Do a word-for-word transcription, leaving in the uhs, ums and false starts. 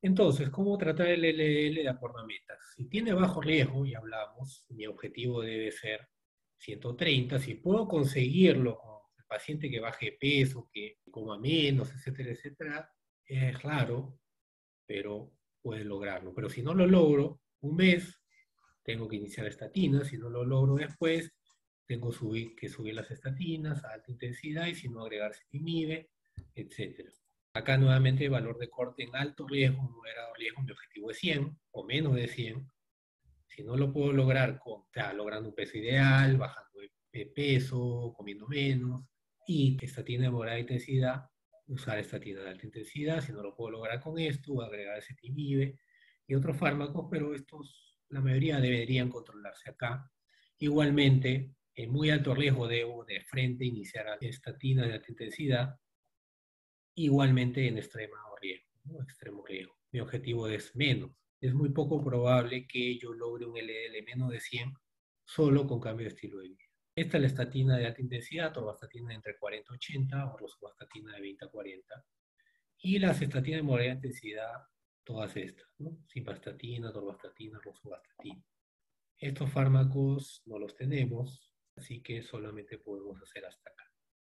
Entonces, ¿cómo tratar el L L de acuerdo a metas? Si tiene bajo riesgo, ya hablamos, mi objetivo debe ser ciento treinta. Si puedo conseguirlo con el paciente que baje de peso, que coma menos, etcétera, etcétera, es raro, pero puede lograrlo. Pero si no lo logro, un mes, tengo que iniciar estatinas. Si no lo logro después, tengo subir- que subir las estatinas a alta intensidad y si no agregar cetimibe, etcétera. Acá nuevamente valor de corte en alto riesgo, moderado riesgo, mi objetivo es cien o menos de cien. Si no lo puedo lograr con, o sea, logrando un peso ideal, bajando de de peso, comiendo menos, y estatina de moderada intensidad, usar estatina de alta intensidad. Si no lo puedo lograr con esto, agregar cetimibe y otros fármacos, pero estos, la mayoría deberían controlarse acá. Igualmente, en muy alto riesgo debo de frente iniciar estatina de alta intensidad. Igualmente en extremo riesgo, ¿no? Extremo riesgo. Mi objetivo es menos. Es muy poco probable que yo logre un L D L menos de cien solo con cambio de estilo de vida. Esta es la estatina de alta intensidad, torvastatina entre cuarenta y ochenta o rosuvastatina de veinte a cuarenta. Y las estatinas de moderada intensidad, todas estas, ¿no? Simvastatina, torvastatina, rosuvastatina. Estos fármacos no los tenemos, así que solamente podemos hacer hasta acá.